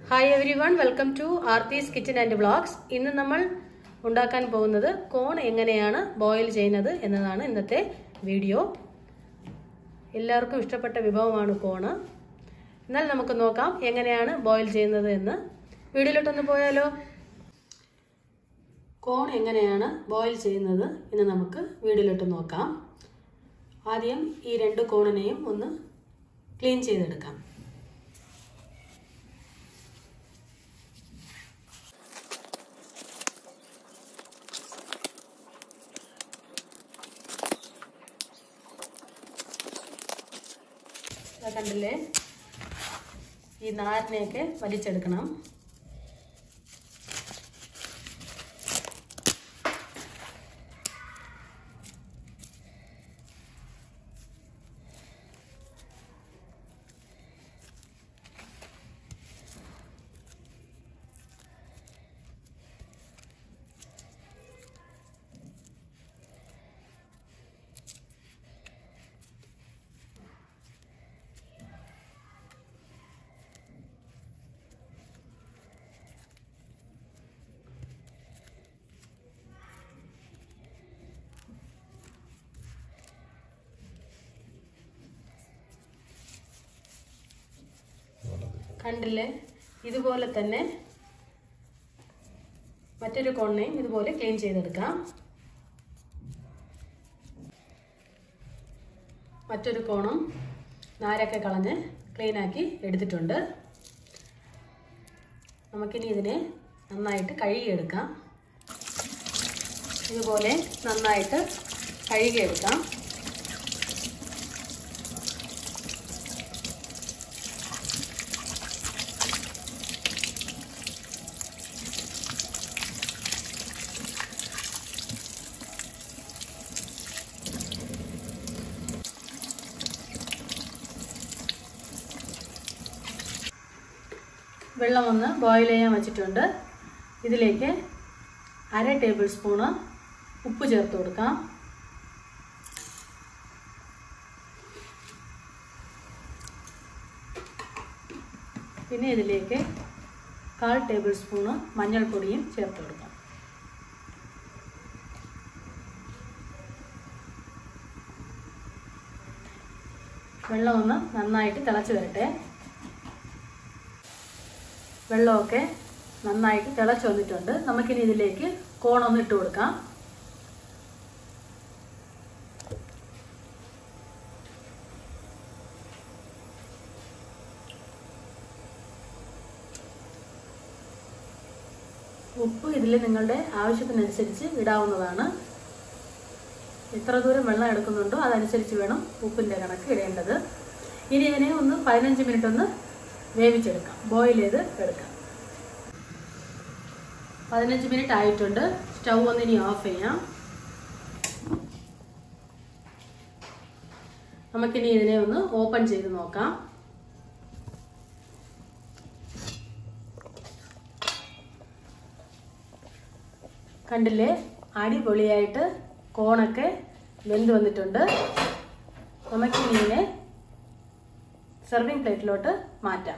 Hi everyone, welcome to Aarthi's Kitchen and Vlogs. ഇന്ന് നമ്മൾ ഉണ്ടാക്കാൻ പോകുന്നത് കോൺ എങ്ങനെയാണ് ബോയിൽ ചെയ്യുന്നത് എന്നതാണ് ഇന്നത്തെ വീഡിയോ. എല്ലാവർക്കും ഇഷ്ടപ്പെട്ട വിഭവമാണ് കോൺ. എന്നാൽ നമുക്ക് നോക്കാം എങ്ങനെയാണ് ബോയിൽ ചെയ്യുന്നത് എന്ന്. വീഡിയോയിലോട്ടൊന്ന് പോയാലോ. കോൺ എങ്ങനെയാണ് ബോയിൽ ചെയ്യുന്നത് എന്ന് നമുക്ക് വീഡിയോയിലോട്ട് നോക്കാം. ആദ്യം ഈ രണ്ട് കോണിനെയും ഒന്ന് ക്ലീൻ ചെയ്തെടുക്കാം. കണ്ടില്ലേ, ഈ നാരിനെയൊക്കെ വലിച്ചെടുക്കണം. കണ്ടില്ലേ, ഇതുപോലെ തന്നെ മറ്റൊരു കോണിനെയും ഇതുപോലെ ക്ലീൻ ചെയ്തെടുക്കാം. മറ്റൊരു കോണും നാരൊക്കെ കളഞ്ഞ് ക്ലീനാക്കി എടുത്തിട്ടുണ്ട്. നമുക്കിനി ഇതിനെ നന്നായിട്ട് കഴുകിയെടുക്കാം. ഇതുപോലെ നന്നായിട്ട് കഴുകിയെടുക്കാം. വെള്ളം ഒന്ന് ബോയിൽ ചെയ്യാൻ വെച്ചിട്ടുണ്ട്. ഇതിലേക്ക് 1/2 ടേബിൾ സ്പൂണ് ഉപ്പ് ചേർത്ത് കൊടുക്കാം. പിന്നെ ഇതിലേക്ക് 1/4 ടേബിൾ സ്പൂണ് മഞ്ഞൾപ്പൊടിയും ചേർത്ത് കൊടുക്കാം. വെള്ളം ഒന്ന് നന്നായിട്ട് തിളച്ച് വരട്ടെ. വെള്ളമൊക്കെ നന്നായിട്ട് തിളച്ച് വന്നിട്ടുണ്ട്. നമുക്കിനി ഇതിലേക്ക് കോണൊന്ന് ഇട്ട് കൊടുക്കാം. ഉപ്പ് ഇതിൽ നിങ്ങളുടെ ആവശ്യത്തിനനുസരിച്ച് ഇടാവുന്നതാണ്. എത്ര ദൂരം വെള്ളം എടുക്കുന്നുണ്ടോ അതനുസരിച്ച് വേണം ഉപ്പിൻ്റെ കണക്ക് ഇടേണ്ടത്. ഇനി ഇതിനെ ഒന്ന് 15 മിനിറ്റ് ഒന്ന് വേവിച്ചെടുക്കാം, ബോയിൽ ചെയ്ത് എടുക്കാം. 15 മിനിറ്റ് ആയിട്ടുണ്ട്. സ്റ്റൗ ഒന്ന് ഇനി ഓഫ് ചെയ്യാം. നമുക്കിനി ഇതിനെ ഒന്ന് ഓപ്പൺ ചെയ്ത് നോക്കാം. കണ്ടില്ലേ, അടിപൊളിയായിട്ട് കോണൊക്കെ വെന്ത് വന്നിട്ടുണ്ട്. നമുക്കിനി ഇതിനെ സെർവിങ് പ്ലേറ്റിലോട്ട് മാറ്റാം.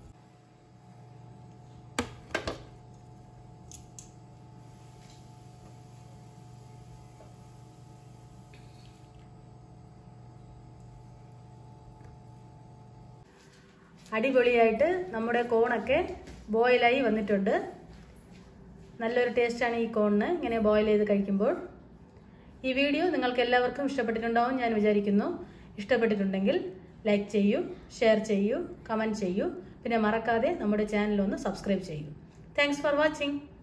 അടിപൊളിയായിട്ട് നമ്മുടെ കോണൊക്കെ ബോയിലായി വന്നിട്ടുണ്ട്. നല്ലൊരു ടേസ്റ്റാണ് ഈ കോണിന് ഇങ്ങനെ ബോയിൽ ചെയ്ത് കഴിക്കുമ്പോൾ. ഈ വീഡിയോ നിങ്ങൾക്ക് എല്ലാവർക്കും ഇഷ്ടപ്പെട്ടിട്ടുണ്ടാവും ഞാൻ വിചാരിക്കുന്നു. ഇഷ്ടപ്പെട്ടിട്ടുണ്ടെങ്കിൽ ലൈക്ക് ചെയ്യൂ, ഷെയർ ചെയ്യൂ, കമൻറ്റ് ചെയ്യൂ. പിന്നെ മറക്കാതെ നമ്മുടെ ചാനൽ ഒന്ന് സബ്സ്ക്രൈബ് ചെയ്യൂ. Thanks for watching.